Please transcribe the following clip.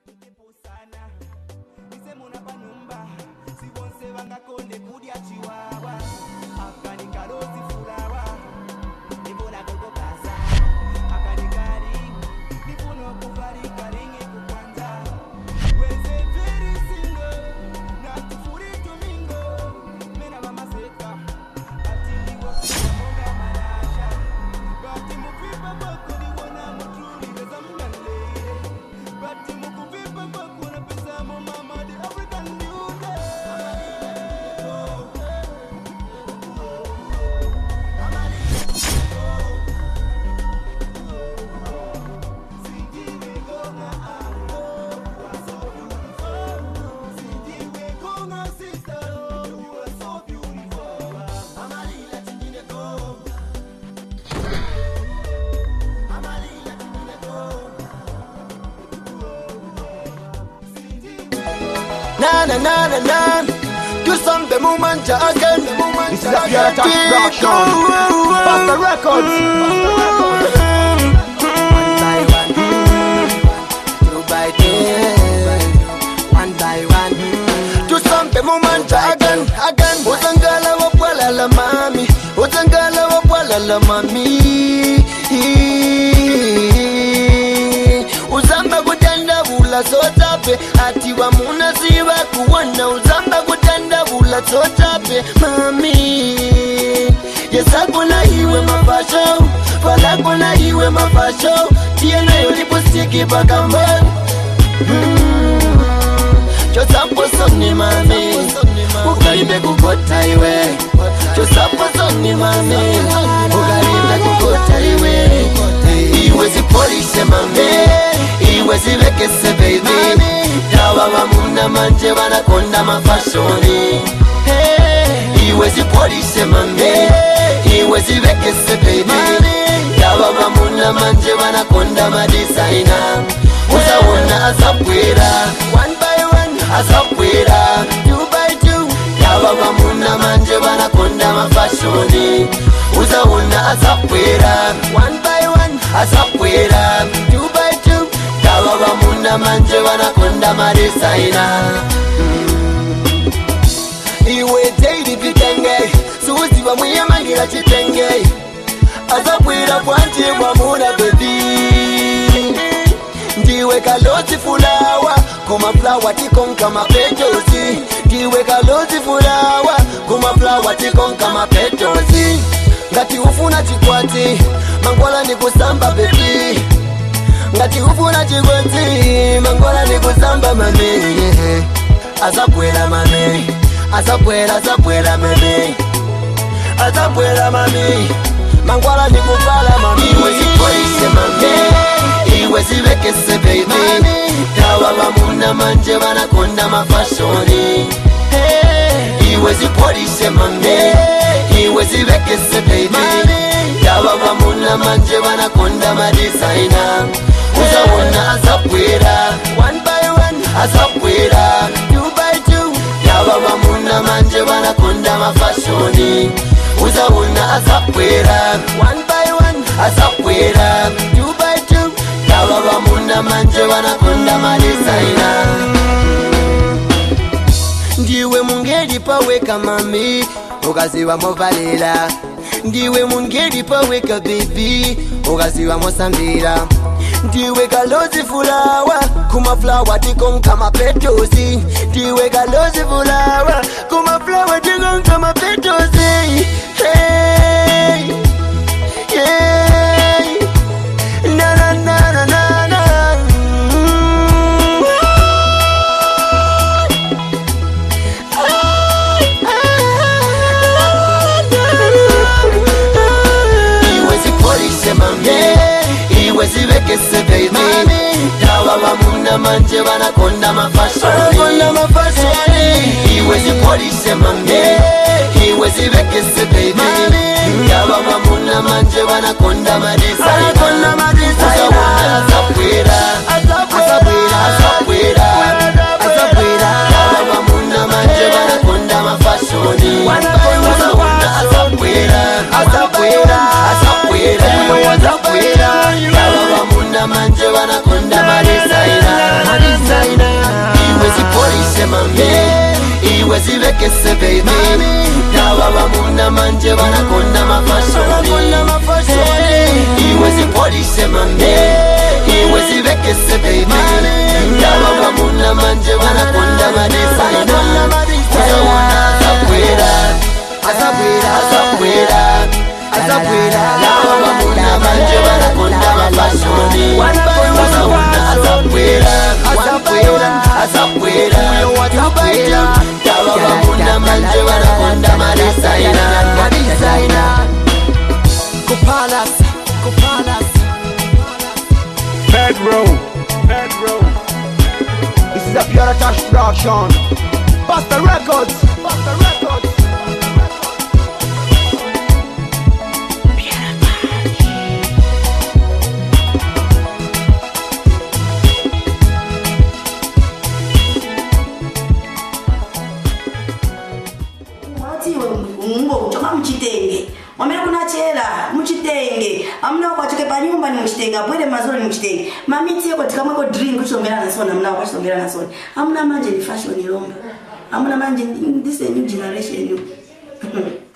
Na na na na na. Do something, woman, again. This is a pure touch production. Pasta Records. One by one, two by two, one by one. Do something, woman, again. Utangala wapwala la mami, utangala wapwala la mami. Uzamba kutanda vula sotape, ati wa muna siwa kuwana. Uzamba kutanda vula sotape, mami. Yesa kuna iwe mafasho, fala kuna iwe mafasho. Tiena yolipo stiki bakamban. Chosapo soni mami, ukarime kukota iwe. Chosapo soni mami, ukarime kukota iwe. Iwe zipolise mami, iwe zivekese baby. Dawa wamuna manje wanakonda mafashoni. Iwe zipolise mami, iwe zivekese baby. Dawa wamuna manje wanakonda madesigner. Uzawona asapwera, one by one, asapwera, two by two. Dawa wamuna manje wanakonda mafashoni. Uzawona asapwera, one by one, asapwera, two by two. Dawa wamuna manje wanakonda madesigner. Iwe teidi vitenge, suzi wa mwiyamangira chitenge. Asapwera kwanje wamuna baby. Ndiwe kalozi fulawa, kuma flower tikonka mapetozi. Ndiwe kalozi fulawa, kuma flower tikonka mapetozi. Ngati ufuna chikwati, mangola ni kusamba baby. Ngati ufuna chikwati, mangola ni kusamba mami. Asapwera mami, asapwera mami. Asapwera mami, mangola ni kupala mami. Iwe zipolise mami, iwe zivekese baby. Dawa wamuna manje wanakonda mafashoni. Iwe zipolise mami, iwe zivekese baby. Dawa wamuna manje wanakonda madesigner. Uzawona asapwera, one by one, asapwera, two by two. Dawa wamuna manje wanakonda mafashoni. Uzawona asapwera, one by one, asapwera, two by two. Dawa wamuna manje wanakonda madesigner. Ndiwe mungeli paweka mami, ukaziwa movalela. Ndiwe mungeli paweka baby, ukaziwa mosambira. Ndiwe kalozi fulawa, kuma flower tikonka mapetozi. Ndiwe kalozi fulawa, kuma flower tikonka mapetozi. Hey, yeah, na na na na na na. Iwe zipolise mami, iwe zivekese baby. Dawa wamuna manje wanakonda mafashoni. Iwe zipolise mami, iwe zivekese baby. Dawa wamuna manje wanakonda madesigner. Uzawona asapwera, asapwera, asapwera, asapwera. Dawa wamuna manje wanakonda mafashoni. Uzawona asapwera, asapwera, asapwera, asapwera. Dawa wamuna manje wanakonda madesigner. wazivekese baby Dawa bamuna manje wanakonda mafashoni Iwe zipolise mame Iwe zivekese baby Dawa bamuna manje wanakonda madesigner Uzawana azabwera Dawa bamuna manje wanakonda mafashoni Uzawana azabwera Dawa bamuna manje wanakonda madesigner Kupalas Pedro. This is a Pure Touch production. Buster Records. Mwamene kuna chela, muchitenge. Amuna kwa chike pa nyumba ni muchitenge, apwele mazoni muchitenge. Mamiti yako tikamweko drink kuchongera na sona, amuna kwa chongera na sona. Amuna manje ni fashion ilomba. Amuna manje, this is a new generation.